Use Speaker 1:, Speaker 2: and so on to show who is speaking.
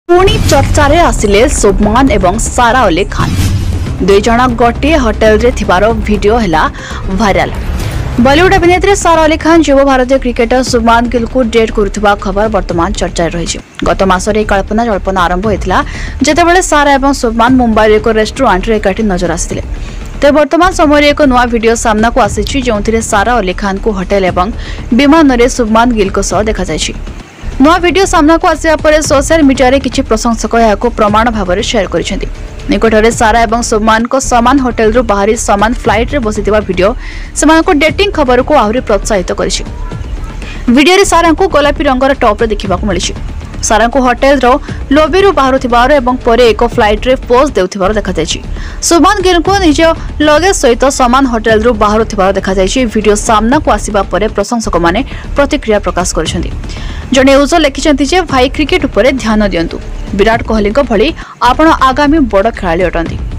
Speaker 1: पुणी चर्चा रे आसिले शुभमान एवं सारा अली खान दुई जन गोटे होटेल रे थिबारो वीडियो हैला वायरल। बॉलीवुड अभिनेत्री सारा अली खान युव भारतीय क्रिकेटर शुभमान गिल को डेट करुवा खबर वर्तमान चर्चा रही। गत मासरे कल्पना जल्पना आरंभ होता जितेबाला सारा एवं शुभमान मुंबई एक रेस्टोरेंट रे एकाठी नजर आसिले। तेज वर्तमान समय एक नुआ वीडियो सामना को आसी जो सारा अली खान को होटेल एवं विमान रे शुभमान गिल को सह देखा जायछि। नुआ वीडियो सामना को आसिया परे सोशल मीडिया रे किछि प्रशंसक याको प्रमाण भाव में शेयर करिसेंति। निकटरे सारा एवं शुभमान को समान होटेल रु बाहरी समान फ्लाइट रे बसिथिबा वीडियो सेमानको डेटिंग खबर को आहुरी प्रोत्साहित करिछि। वीडियो रे सारा को गोलापी रंगर टॉप रे देखिबा को मिलिछि। सारा को होटेल रो लॉबी रु बाहर थिबार एवं परे एक फ्लाइट रे पोज देउथिबार देखा जायछि। शुभमान गिल को निज लगेज सहित समान होटेल रु बाहर थिबार देखा जायछि। वीडियो सामना को आसीबा परे प्रशंसक माने प्रतिक्रिया प्रकाश करिसेंति। जने यूजर लिखिसेंति जे भाई क्रिकेट उपरे ध्यान दियंतु, विराट कोहली को भली आपण आगामी बड़ खेलाड़ी अटंती।